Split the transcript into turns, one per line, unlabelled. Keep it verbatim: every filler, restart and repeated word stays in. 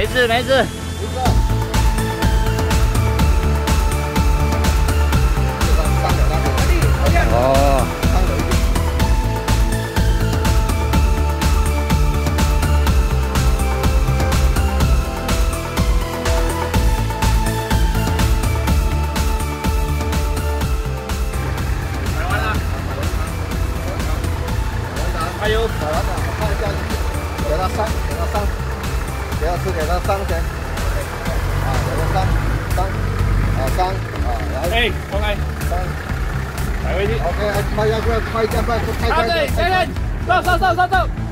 没事没事。
一个。
哦。
还有，打完了，看一下，给他上，给他上，给他吃，给他上先，啊，给他上，上，啊上，啊来，
哎，放开，
上，
摆回去。
OK，快一下，快快一点，快快快！
啊对，先生，上上上上上。